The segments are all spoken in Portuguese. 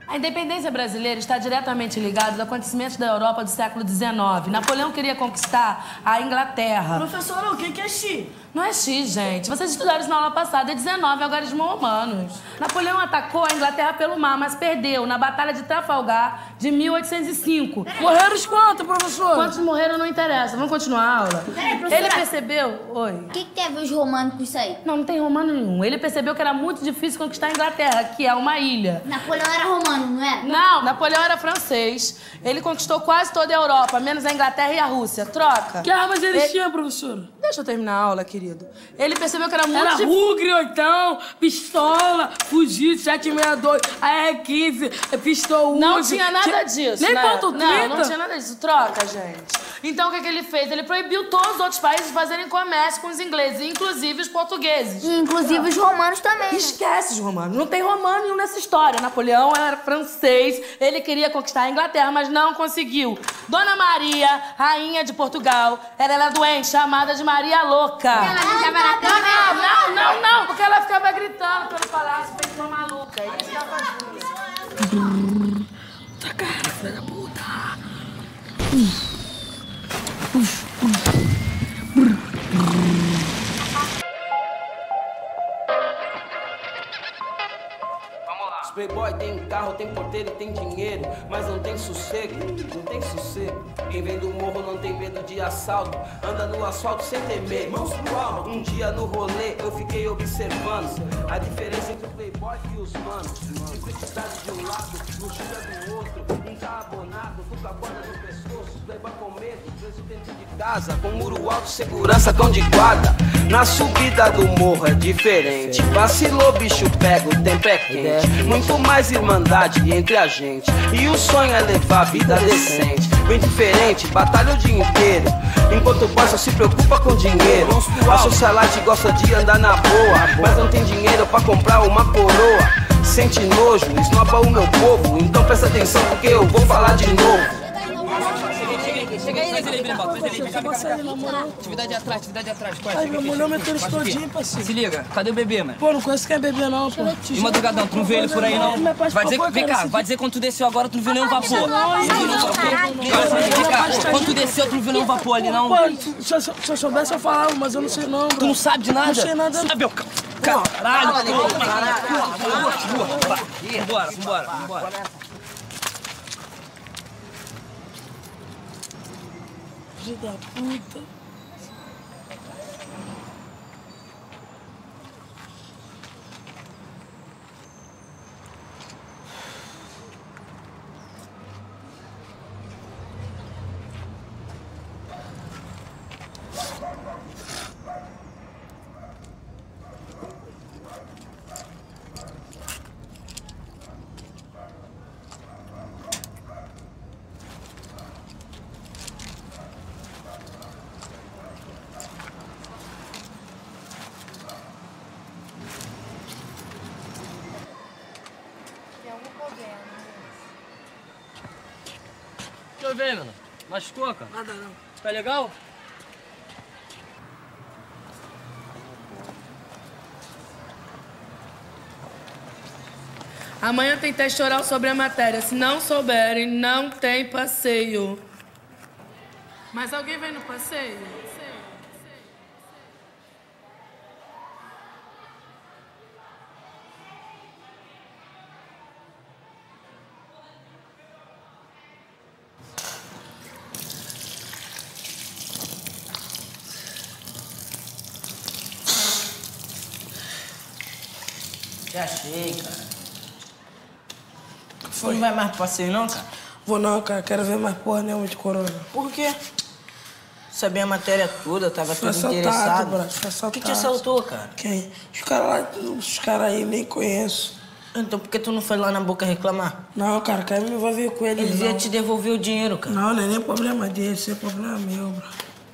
A independência brasileira está diretamente ligada aos acontecimentos da Europa do século XIX. Napoleão queria conquistar a Inglaterra. Professora, o que é X? Não é X, gente. Vocês estudaram isso na aula passada. É 19 algarismos romanos. Napoleão atacou a Inglaterra pelo mar, mas perdeu na Batalha de Trafalgar de 1805. Morreram os quantos, professor? Quantos morreram não interessa. Vamos continuar a aula? Ele percebeu... Oi. O que tem a ver os romanos com isso aí? Não, não tem romano nenhum. Ele percebeu que era muito difícil conquistar a Inglaterra, que é uma ilha. Napoleão era romano, não é? Não, Napoleão era francês. Ele conquistou quase toda a Europa, menos a Inglaterra e a Rússia. Troca. Que armas eles tinham, professora? Deixa eu terminar a aula, querido. Ele percebeu que era muito Era difícil. Rugre, oitão, pistola, fuzil, 762, AR-15, pistol 1. Não tinha nada disso, Nem né? ponto 30. Não tinha nada disso. Troca, gente. Então, o que ele fez? Ele proibiu todos os outros países de fazerem comércio com os ingleses, inclusive os portugueses. E inclusive os romanos também. Esquece os romanos. Não tem romano nenhum nessa história. Napoleão era francês, ele queria conquistar a Inglaterra, mas não conseguiu. Dona Maria, rainha de Portugal, ela era doente, chamada de Maria Louca. Não, porque ela ficava gritando pelo palácio, feito uma maluca. E isso tava junto. Tá cara, filha da puta. Os playboy tem carro, tem porteiro, tem dinheiro, mas não tem sossego, não tem sossego. Quem vem do morro não tem medo de assalto, anda no asfalto sem temer. Mãos pro alto. Um dia no rolê eu fiquei observando a diferença entre o playboy e os manos. Simplicidade de um lado, luxúria do outro, um carabonado, com a corda no pescoço, playboy com medo, preso dentro de casa, com muro alto, segurança, cão de guarda. Na subida do morro é diferente, vacilou, bicho pega, o tempo é quente. Muito mais irmandade entre a gente, e o sonho é levar a vida decente. Bem diferente, batalha o dia inteiro, enquanto o boy só se preocupa com dinheiro. A socialite gosta de andar na boa, mas não tem dinheiro pra comprar uma coroa. Sente nojo, esnoba o meu povo, então presta atenção porque eu vou falar de novo. Chega aí, traz ele aí, Brembal. Atividade atrás, Ai, meu mulher meteu eles todinho, parceiro. Se liga, cadê o bebê, mano? Pô, não conheço quem é bebê, não, pô. E Madrugadão, tu não vê ele por aí, não? Vai dizer, vem cá, vai dizer quando tu desceu agora, tu não viu nenhum vapor. Vem cá, quando tu desceu, tu não viu nenhum vapor ali, não? Pô, se eu soubesse, eu falava, mas eu não sei não, bro. Tu não sabe de nada? Não sei nada. Sabe, ô caralho. Vambora. Filho da puta. Deixa eu ver, mano. Machucou, cara? Nada não. Tá legal? Amanhã tem teste oral sobre a matéria. Se não souberem, não tem passeio. Mas alguém vem no passeio? Já achei, cara. Foi? Não vai mais pro passeio, não, cara? Vou não, cara. Quero ver mais porra nenhuma de corona. Por quê? Sabia a matéria toda, eu tava Fui todo assaltado, interessado. brother. Fui O assaltado. que te assaltou, cara? Quem? Os caras aí nem conheço. Então por que tu não foi lá na boca reclamar? Não, cara, quero me envolver com eles, Eles não. iam te devolver o dinheiro, cara. Não, não é nem problema deles, isso é problema meu, bro.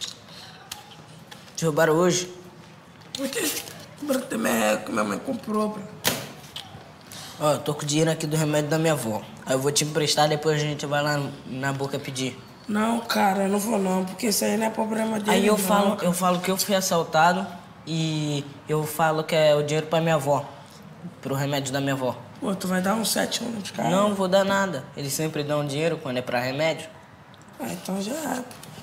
Te roubaram hoje? Porque, bro, também que minha mãe comprou, bro. Ó, eu tô com o dinheiro aqui do remédio da minha avó. Aí eu vou te emprestar, depois a gente vai lá na boca pedir. Não, cara, eu não vou não, porque isso aí não é problema deles, Aí eu não, falo que eu fui assaltado e eu falo que é o dinheiro pra minha avó. Pro remédio da minha avó. Pô, tu vai dar um 7 nos caras? Não vou dar nada. Eles sempre dão dinheiro quando é pra remédio. Ah, então já é.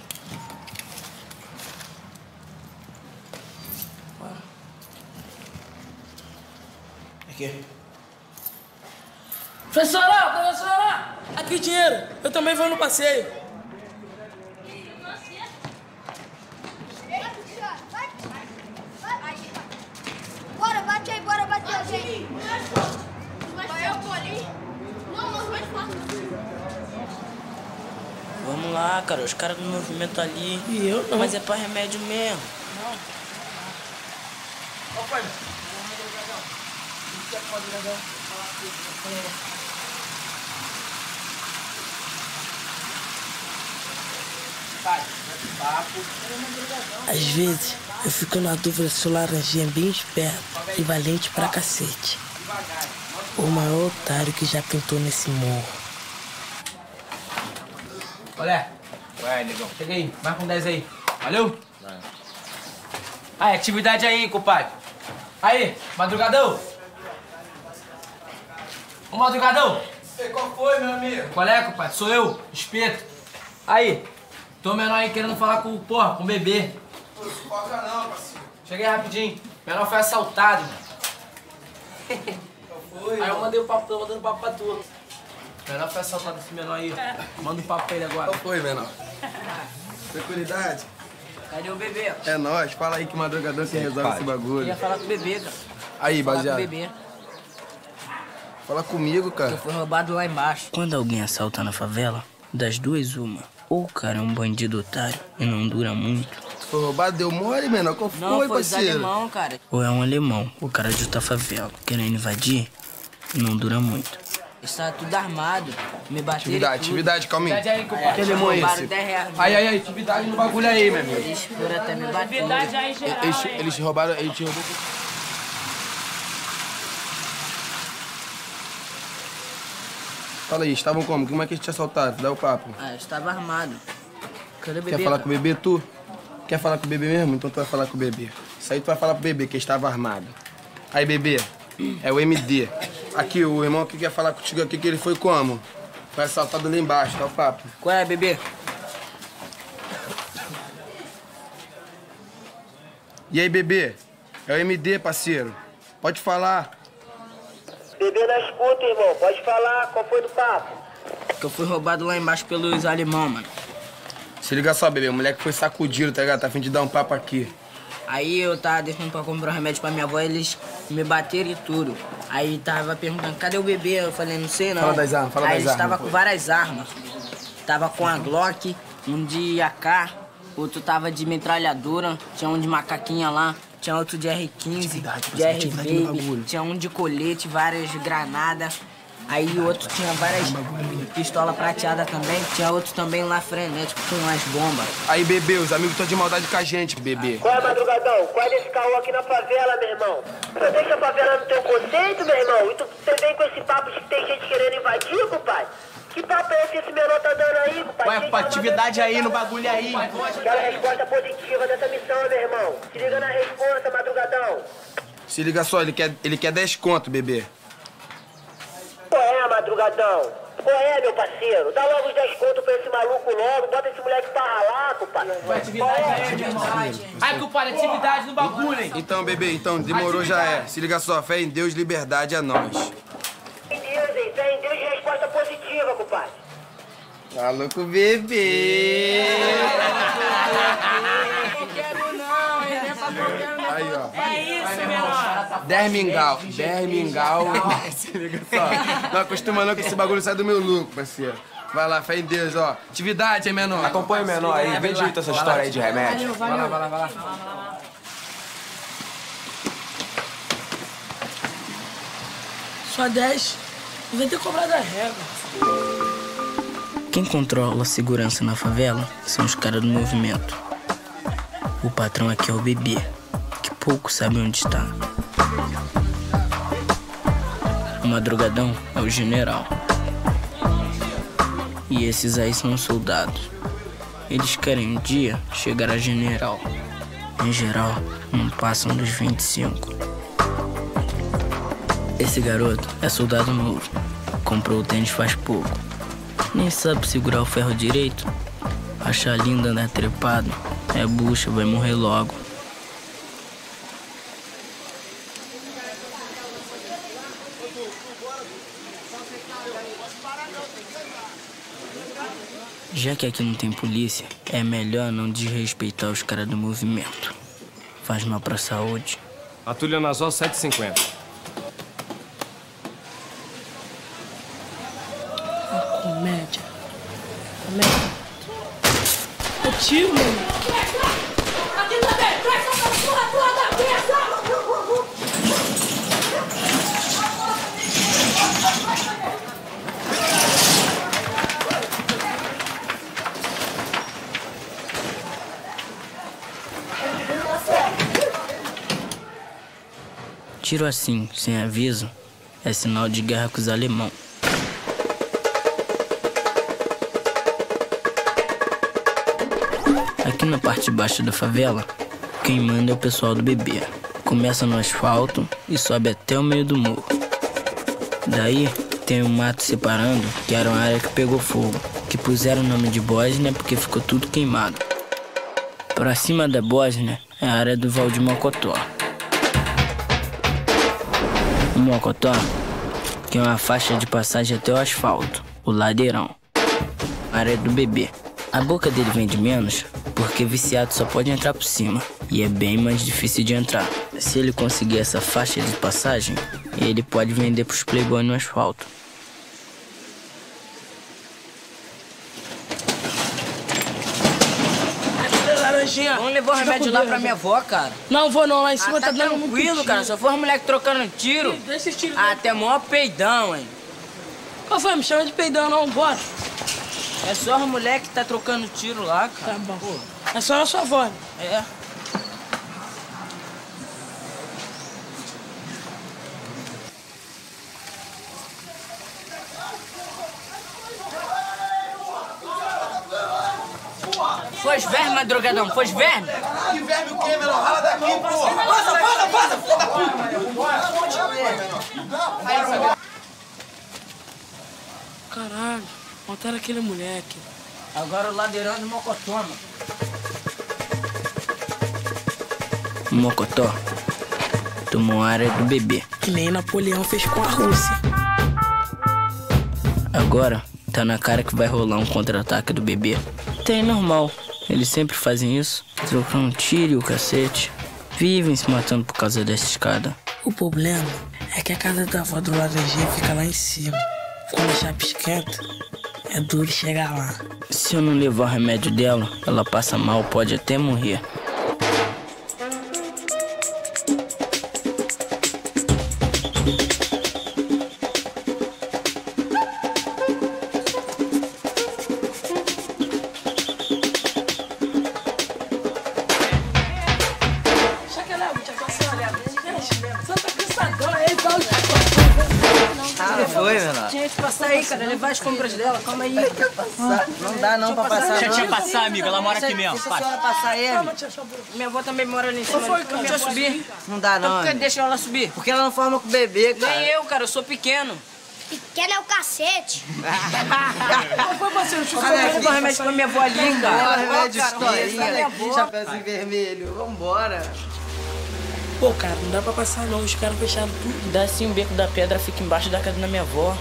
Aqui. Professora! Aqui dinheiro. Eu também vou no passeio. Bora, bate aí, bora bater a gente. Vamos lá, cara. Os caras do movimento ali. E eu não. Mas é pra remédio mesmo. Às vezes, eu fico na dúvida se o laranjinha é bem esperto e valente pra cacete. O maior otário que já pintou nesse morro. Olha. Ué, negão. Chega aí. Mais com 10 aí. Valeu? Aí, atividade aí, compadre. Aí, madrugadão. Ô, madrugadão. Ei, qual foi, meu amigo? Qual é, compadre? Sou eu, Espeto. Aí, tô menor aí querendo falar com o bebê. Não se foca não, parceiro. Cheguei rapidinho. Menor foi assaltado, mano. Qual foi? Aí eu mandei o papo, tô mandando papo pra tu. Menor foi assaltado esse menor aí. Manda um papo pra ele agora. Qual foi, menor? Tranquilidade? Cadê o bebê? É nóis, fala aí que madrugador que resolve esse bagulho. Queria falar com o bebê, cara. Aí, Falar com o baseado. bebê. Fala comigo, Eu cara. fui roubado lá embaixo. Quando alguém assalta na favela, das duas uma. Ou o cara é um bandido otário e não dura muito. Tu foi roubado, deu mole, menor? Qual Não, foi, foi os parceiro? alemão, cara. Ou é um alemão, o cara de outra favela, querendo invadir, não dura muito. Está tudo armado, me bateram Atividade, calma aí. Atividade aí, compadre. Que alemão é esse? 10 reais. Aí, atividade no bagulho aí, meu amigo. Eles foram até me bater. Eles te roubaram, ele te roubou. Fala aí, estavam como? Como é que eles te assaltaram? Dá o papo. Ah, eu estava armado. Cadê o bebê? Quer falar cara? com o bebê, tu? Quer falar com o bebê mesmo? Então tu vai falar com o bebê. Isso aí tu vai falar pro bebê, que estava armado. Aí, bebê, é o MD. Aqui, o irmão que quer falar contigo aqui, que ele foi como? Foi assaltado lá embaixo, tá o papo. Qual é, bebê? E aí, bebê? É o MD, parceiro. Pode falar. Bebê na escuta, irmão. Pode falar. Qual foi do papo? Que eu fui roubado lá embaixo pelos alemão, mano. Se liga só, bebê. O moleque foi sacudido, tá ligado? Tá a fim de dar um papo aqui. Aí eu tava deixando pra comprar um remédio pra minha avó, eles me bateram e tudo. Aí tava perguntando, cadê o bebê? Eu falei, não sei não. Fala das armas, fala Aí das eles armas, tava pô. com várias armas. Tava com a Glock, um de AK, outro tava de metralhadora, tinha um de macaquinha lá, tinha outro de R15, de R-Baby, tinha um de colete, várias granadas. Aí o outro tinha várias pistolas prateadas também, tinha outro também lá frenético com umas bombas. Aí, bebê, os amigos estão de maldade com a gente, bebê. Qual é, madrugadão? Qual é desse caô aqui na favela, meu irmão? Tu deixa a favela no teu conceito, meu irmão? E você vem com esse papo de que tem gente querendo invadir, compadre? Que papo é esse que esse menor tá dando aí, compadre? Ué, Quem atividade aí no bagulho aí. Quero a resposta positiva dessa missão, meu irmão. Se liga na resposta, madrugadão. Se liga só, ele quer 10 conto, bebê. Qual é, madrugadão? Qual é, meu parceiro? Dá logo os 10 conto pra esse maluco logo, bota esse moleque pra ralar, compadre. Atividade aí, meu irmão. Aí, compadre, atividade no bagulho, hein? Então, bebê, demorou, já é. Se liga só, fé em Deus, liberdade a nós. Fé em Deus, hein? Fé em Deus e resposta positiva, compadre. Tá louco, bebê! Aí, ó. É isso, menor. 10 mingau. Se liga só. Não acostuma não que esse bagulho sai do meu lucro, parceiro. Vai lá, fé em Deus, ó. Atividade, hein, menor? Acompanha o menor aí, vê direito essa história aí de remédio. Vai lá. Só 10. Devia ter cobrado a régua. Quem controla a segurança na favela são os caras do movimento. O patrão aqui é o bebê, que pouco sabe onde está. O madrugadão é o general. E esses aí são os soldados. Eles querem um dia chegar a general. Em geral, não passam dos 25. Esse garoto é soldado novo. Comprou o tênis faz pouco. Nem sabe segurar o ferro direito. Acha lindo andar trepado. É bucha, vai morrer logo. Já que aqui não tem polícia, é melhor não desrespeitar os caras do movimento. Faz mal pra saúde. Patrulha Anazol 750. Comédia. O tio, mano. Aqui também! Traz essa porra toda da cabeça! Tiro assim, sem aviso, é sinal de guerra com os alemão. Aqui na parte de baixo da favela, quem manda é o pessoal do bebê. Começa no asfalto e sobe até o meio do morro. Daí tem um mato separando, que era uma área que pegou fogo, que puseram o nome de Bósnia porque ficou tudo queimado. Pra cima da Bósnia é a área do Val de Mocotó. O Mocotó tem uma faixa de passagem até o asfalto, o ladeirão. A área do bebê. A boca dele vende menos porque viciado só pode entrar por cima e é bem mais difícil de entrar. Se ele conseguir essa faixa de passagem, ele pode vender pros playboy no asfalto. Laranjinha. Vamos levar o remédio lá pra minha avó, cara. Não vou não, lá em cima tá dando muito tranquilo, tiro. cara. Só foi os moleques trocando tiro. Deixa esse tiro. Até maior peidão, hein. Qual foi? Me chama de peidão não, bora. É só os moleques que tá trocando tiro lá, cara. Tá bom. Pô. É só a sua avó. É. Foi os vermes, madrugadão, foi os vermes? Que verme o quê, menor? Rala daqui, porra! Passa, filho da puta! Caralho, mataram aquele moleque. Agora o ladeirão do Mocotó, mano. Mocotó tomou a área do bebê. Que nem Napoleão fez com a Rússia. Agora tá na cara que vai rolar um contra-ataque do bebê. Tem normal. Eles sempre fazem isso, trocando tiro e o cacete. Vivem se matando por causa dessa escada. O problema é que a casa da avó do Laranjinha fica lá em cima. Quando a chapa esquenta, é duro chegar lá. Se eu não levar o remédio dela, ela passa mal, pode até morrer. Foi, menor? Tinha que passar aí, cara. Levar as compras dela. Calma aí. Não dá não pra passar. Deixa eu passar, amiga. Ela mora aqui mesmo. Deixa a senhora passar aí. Minha avó também mora ali em cima. Deixa eu subir. Não dá não. Por que deixa ela subir? Porque ela não forma com o bebê, cara. Nem eu, cara. Eu sou pequeno. Pequeno é o cacete. Foi, parceiro. Deixa eu Vou levar remédio pra minha avó ali, cara. Remédio historinha. Chapéuzinho vermelho. Vambora. Pô, cara, não dá pra passar não. Os caras fecharam tudo. Dá assim, o beco da pedra fica embaixo da casa da minha avó.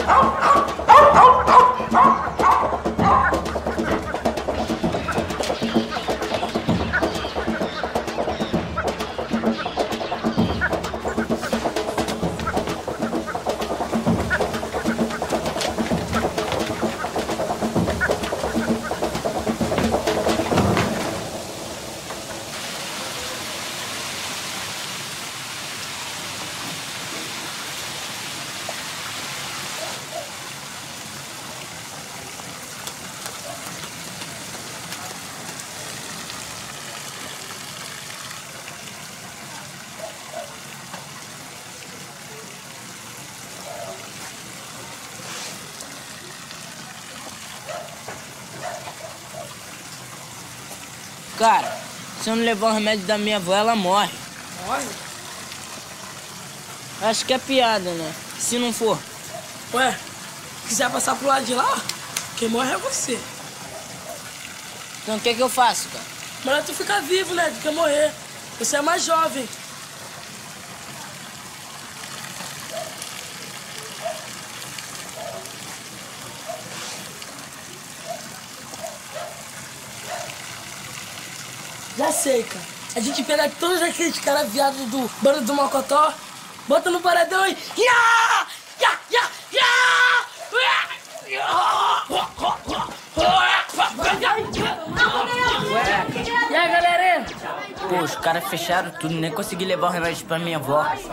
Cara, se eu não levar o remédio da minha avó, ela morre. Morre? Acho que é piada, né? Se não for. Ué, quiser passar pro lado de lá, quem morre é você. Então o que eu faço, cara? Melhor tu ficar vivo, né, do que morrer. Você é mais jovem. Já sei, cara. A gente pega todos aqueles caras viados do bando do Mocotó, bota no paredão e... E aí, galerinha? Pô, os caras fecharam tudo, nem consegui levar o remédio pra minha avó. Aí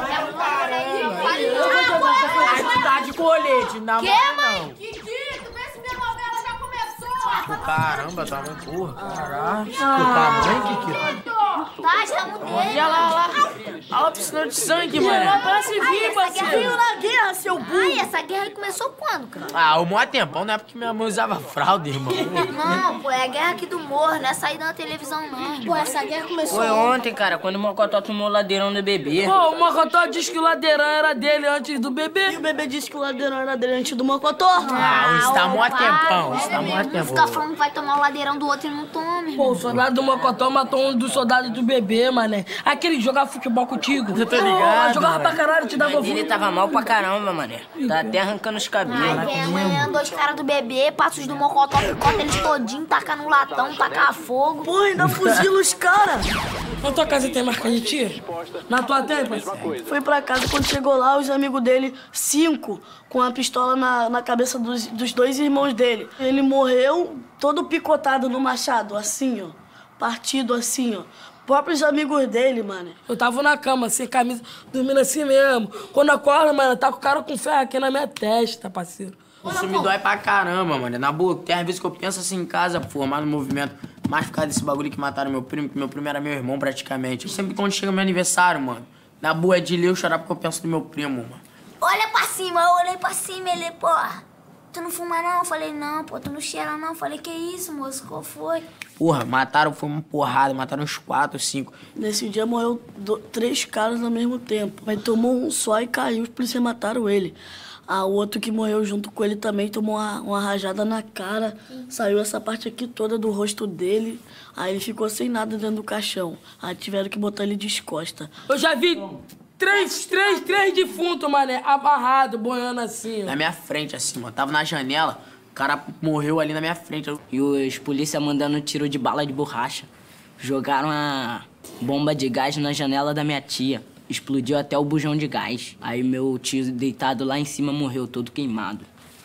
tu tá de colete, não. Que, mãe? Kiki, tu vê se minha novela já começou? Caramba, tá muito porra. Caralho. Tá bem, Kiki? Tá, estamos dele. Olha lá. Olha a piscina de sangue, mano. Parece vir, parceiro. na guerra, seu burro. Ai, essa guerra aí começou quando, cara? Ah, o maior tempão, não é porque minha mãe usava fralda, irmão. Não, pô, é a guerra aqui do morro, não é sair na televisão, não. Pô, essa guerra começou... Foi ontem, cara, quando o Mocotó tomou o ladeirão do bebê. Pô, o Mocotó disse que o ladeirão era dele antes do bebê. E o bebê disse que o ladeirão era dele antes do Mocotó. Ah, isso tá mó tempão, isso tá mó Não tempão. fica falando que vai tomar o ladeirão do outro e não tome. Pô, o soldado do Mocotó matou um dos soldados do bebê, mané. Aquele que jogava futebol contigo. Eu tô ligado, Jogava mano. pra caralho, te dava Ele tava mal pra caramba, mané. Tá até arrancando os cabelos. Aí vem amanhã dois caras do bebê, passa os do Mocotó, picota eles todinho, taca no latão, taca fogo. Pô, ainda fuzila os caras. Na tua casa tem marca de tiro? Na tua tem, parceiro? Foi pra casa, quando chegou lá, os amigos dele, 5, com a pistola na cabeça dos dois irmãos dele. Ele morreu todo picotado no machado, assim, ó. Partido assim, ó. Próprios amigos dele, mano. Eu tava na cama, sem camisa, dormindo assim mesmo. Quando acorda, mano, tá com o cara com ferro aqui na minha testa, parceiro. Isso me dói pra caramba, mano. Na boa, tem às vezes que eu penso assim em casa, formar no movimento, mais por causa desse bagulho que mataram meu primo, que meu primo era meu irmão praticamente. Sempre quando chega meu aniversário, mano, na boa é de ler eu chorar porque eu penso no meu primo, mano. Olha pra cima, eu olhei pra cima, ele, porra. Tu não fuma não? Eu falei, não, pô, tu não cheira não. Eu falei, que isso, moço, qual foi? Porra, mataram, foi uma porrada, mataram uns 4, 5. Nesse dia morreu 3 caras ao mesmo tempo. Aí tomou um só e caiu, os policiais mataram ele. O outro que morreu junto com ele também tomou uma rajada na cara. Saiu essa parte aqui toda do rosto dele. Aí ele ficou sem nada dentro do caixão. Aí tiveram que botar ele de costa. Eu já vi três defuntos, mané, amarrado, boiando assim. Na minha frente, assim, mano. Tava na janela, o cara morreu ali na minha frente. E os polícia mandando tiro de bala de borracha. Jogaram a bomba de gás na janela da minha tia. Explodiu até o bujão de gás. Aí meu tio deitado lá em cima morreu todo queimado.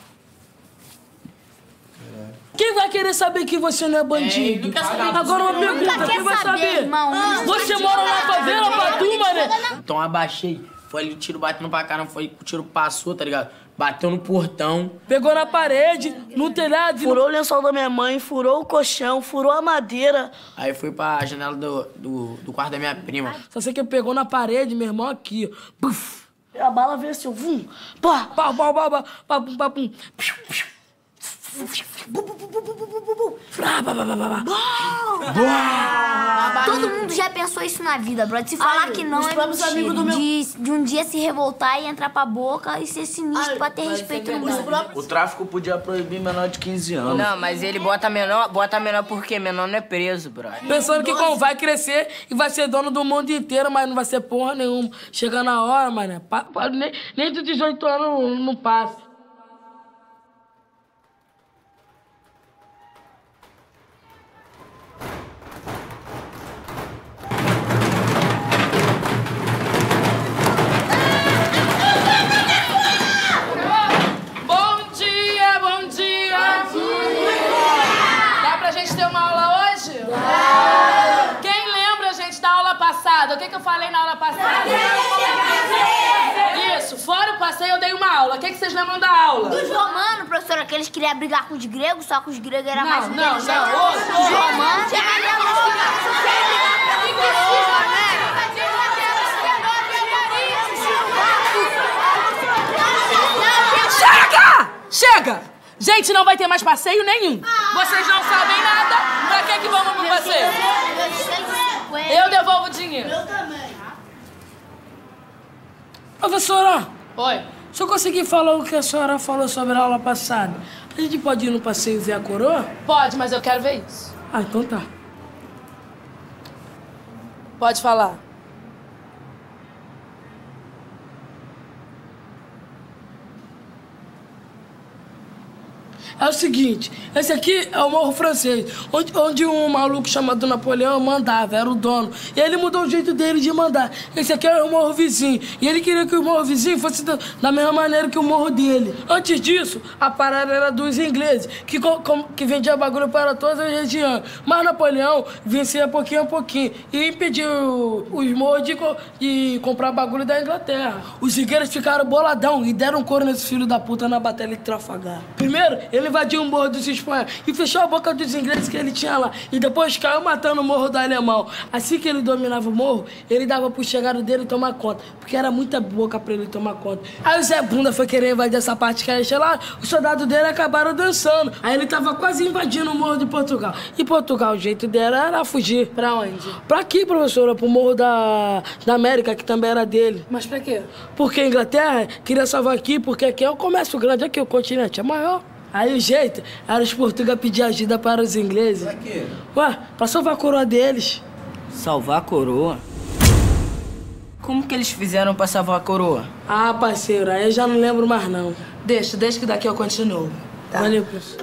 Quem vai querer saber que você não é bandido? Agora uma pergunta, quem vai saber? Irmão, Você mora na favela, Patu, mané? Então abaixei. Foi ali o tiro batendo pra caramba, foi o tiro passou, tá ligado? Bateu no portão. Pegou na parede, no telhado. Furou o lençol da minha mãe, furou o colchão, furou a madeira. Aí foi pra janela do quarto da minha prima. Só sei que pegou na parede, meu irmão, aqui, ó. Puf. A bala veio assim, vum, pá, pá, pá, pá, pá, pá, pum, pá, pum. Todo mundo já pensou isso na vida, brother. Se falar que não, é mentira. De um dia se revoltar e entrar pra boca e ser sinistro pra ter respeito no mundo. O tráfico podia proibir menor de 15 anos. Não, mas ele bota menor porque menor não é preso, brother. Pensando que como vai crescer e vai ser dono do mundo inteiro, mas não vai ser porra nenhuma. Chega na hora, mané, nem dos 18 anos não passa. que eu falei na aula passada? Isso, fora o passeio eu dei uma aula. O que vocês lembram da aula? Dos romanos, professora, que eles queriam brigar com os gregos, só que os gregos eram mais inteligentes. Não. Os romanos... Chega! Gente, não vai ter mais passeio nenhum. Vocês não sabem nada. Pra que vamos pro passeio? Eu devolvo o dinheiro. Eu também. Professora! Oi. Se eu conseguir falar o que a senhora falou sobre a aula passada, a gente pode ir no passeio ver a coroa? Pode, mas eu quero ver isso. Ah, então tá. Pode falar. É o seguinte, esse aqui é o Morro Francês, onde um maluco chamado Napoleão mandava, era o dono. E ele mudou o jeito dele de mandar. Esse aqui é o Morro Vizinho. E ele queria que o Morro Vizinho fosse da mesma maneira que o Morro dele. Antes disso, a parada era dos ingleses, que vendia bagulho para todas as regiões. Mas Napoleão vencia pouquinho a pouquinho e impediu os morros de comprar bagulho da Inglaterra. Os ingleses ficaram boladão e deram couro nesse filho da puta na Batalha de Trafalgar. Primeiro, ele invadiu o Morro dos Espanhóis e fechou a boca dos ingleses que ele tinha lá. E depois caiu matando o Morro do Alemão. Assim que ele dominava o morro, ele dava pro chegado dele tomar conta. Porque era muita boca pra ele tomar conta. Aí o Zé Bunda foi querer invadir essa parte que era lá, os soldados dele acabaram dançando. Aí ele tava quase invadindo o Morro de Portugal. E Portugal, o jeito dela era fugir. Pra onde? Pra aqui, professora, pro Morro da América, que também era dele. Mas pra quê? Porque a Inglaterra queria salvar aqui, porque aqui é o comércio grande, aqui o continente é maior. Aí o jeito era os portugueses pedir ajuda para os ingleses. Pra quê? Ué, pra salvar a coroa deles. Salvar a coroa? Como que eles fizeram pra salvar a coroa? Ah, parceiro, aí eu já não lembro mais não. Deixa que daqui eu continuo. Tá. Valeu, professor.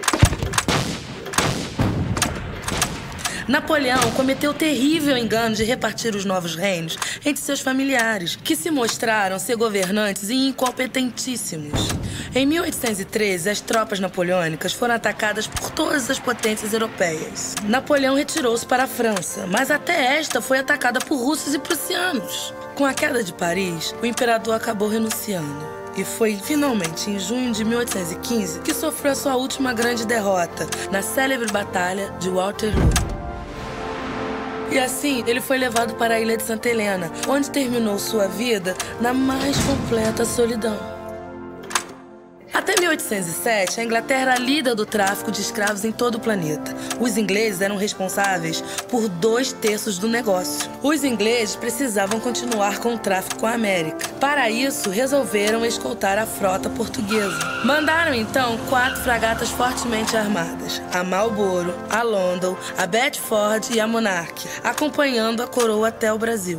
Napoleão cometeu o terrível engano de repartir os novos reinos entre seus familiares, que se mostraram ser governantes e incompetentíssimos. Em 1813, as tropas napoleônicas foram atacadas por todas as potências europeias. Napoleão retirou-se para a França, mas até esta foi atacada por russos e prussianos. Com a queda de Paris, o imperador acabou renunciando. E foi finalmente em junho de 1815 que sofreu a sua última grande derrota, na célebre Batalha de Waterloo. E assim, ele foi levado para a ilha de Santa Helena, onde terminou sua vida na mais completa solidão. Até 1807, a Inglaterra era a líder do tráfico de escravos em todo o planeta. Os ingleses eram responsáveis por 2/3 do negócio. Os ingleses precisavam continuar com o tráfico com a América. Para isso, resolveram escoltar a frota portuguesa. Mandaram, então, 4 fragatas fortemente armadas. A Marlborough, a London, a Bedford e a Monarch, acompanhando a coroa até o Brasil.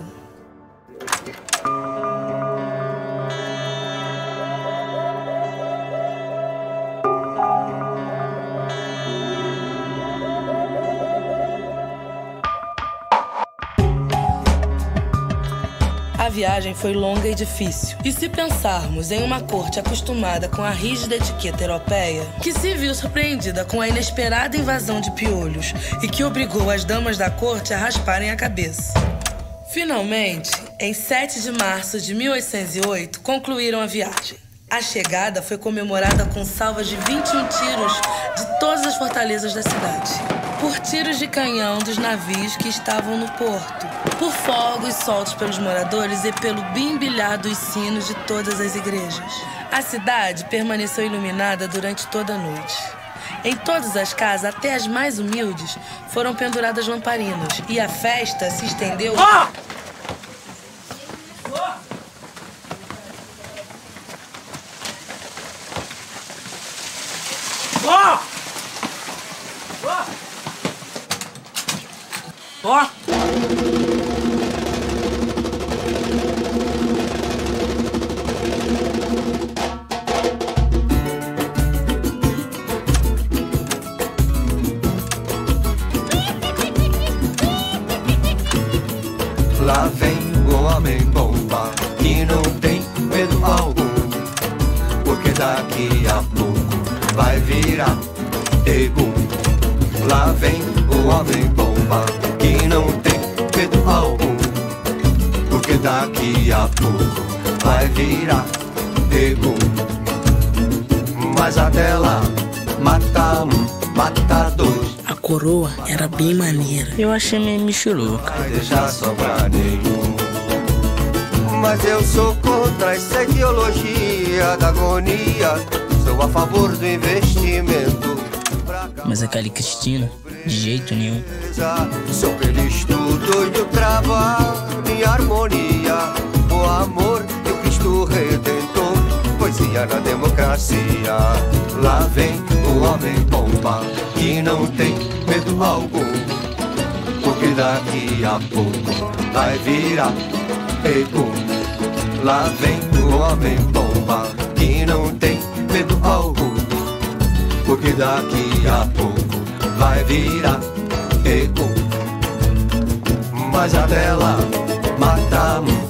A viagem foi longa e difícil. E se pensarmos em uma corte acostumada com a rígida etiqueta europeia, que se viu surpreendida com a inesperada invasão de piolhos e que obrigou as damas da corte a rasparem a cabeça. Finalmente, em 7 de março de 1808, concluíram a viagem. A chegada foi comemorada com salvas de 21 tiros de todas as fortalezas da cidade, por tiros de canhão dos navios que estavam no porto, por fogos soltos pelos moradores e pelo bimbilhar dos sinos de todas as igrejas. A cidade permaneceu iluminada durante toda a noite. Em todas as casas, até as mais humildes, foram penduradas lamparinas e a festa se estendeu... Ah! Ó! Lá vem o homem-bomba que não tem medo algum, porque daqui a pouco vai virar Egum. Lá vem o homem-bomba que não tem medo algum, daqui a pouco vai virar pegou. Mas até lá, mata um, mata dois. A coroa era bem maneira. Eu achei meio michuruca. Vai deixar sobrar nenhum. Mas eu sou contra essa ideologia da agonia. Sou a favor do investimento. Mas aquela Cristina, de jeito nenhum. Sou pelo estudo e o trabalho em harmonia. O amor e o Cristo Redentor. Poesia na democracia. Lá vem o homem bomba que não tem medo algum. Porque daqui a pouco vai virar pegou. Lá vem o homem bomba que não tem medo algum. Porque daqui a pouco vai virar pegou. Mas até lá, mata um.